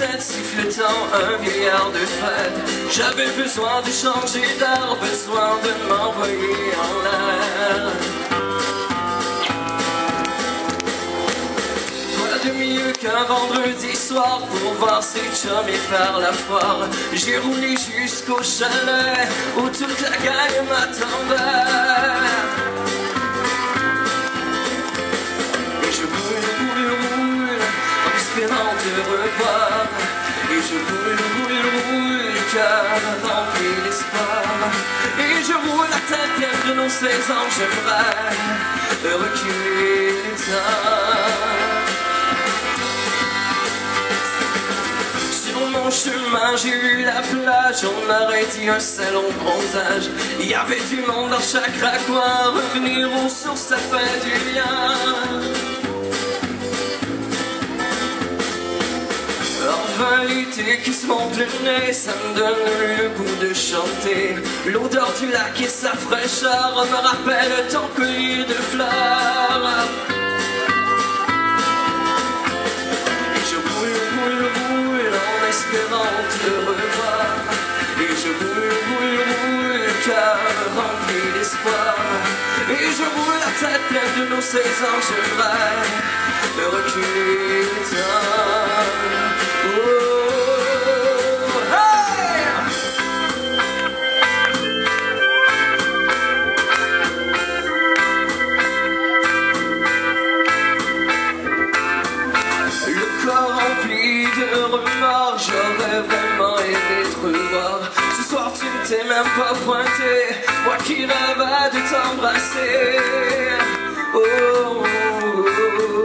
47, siffletant un vieillard de fête. J'avais besoin de changer d'air, besoin de m'envoyer en l'air. Quoi de mieux qu'un vendredi soir pour voir ses chums et faire la foire. J'ai roulé jusqu'au chalet où toute la gagne m'attendait. Et je roule en espérant te revoir. Et je roule, le cœur rempli d'espoir. Et je roule la tête pleine de nos 16 ans. J'aimerais reculer le temps. Sur mon chemin j'ai eu la plage, on aurait dit un salon de montage. Il y avait du monde dans chaque raccoin, revenir aux sources ça fait du bien. Enfin l'été qui se monte le nez, ça me donne le goût de chanter. L'odeur du lac et sa fraîcheur me rappelle ton collier de fleurs. Et je roule en espérant te revoir. Et je roule, le cœur rempli d'espoir. Et je roule la tête pleine de nos 16 ans, j'aimerais reculer le temps. J'aurais vraiment aimé te revoir. Ce soir tu ne t'es même pas pointé, moi qui rêvais de t'embrasser. Oh, oh, oh.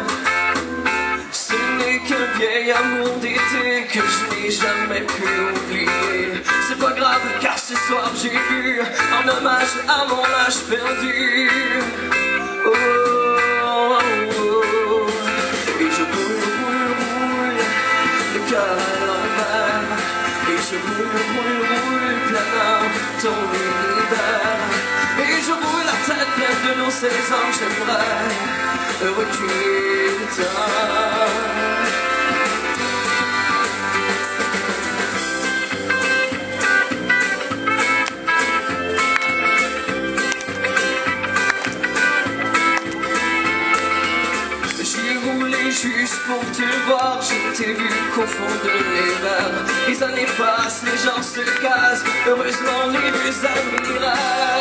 Ce n'est qu'un vieil amour d'été que je n'ai jamais pu oublier. C'est pas grave car ce soir j'ai bu en hommage à mon âge perdu. Oh, oh, oh. Et je roule le cœur à l'envers. Et je roule planant ton univers. Et je roule la tête pleine de nos 16 ans. J'aimerais reculer le temps. Juste pour te voir, je t'ai vu qu'au fond de mes verres. Les années passent, les gens se cassent, heureusement les vieux amis restent.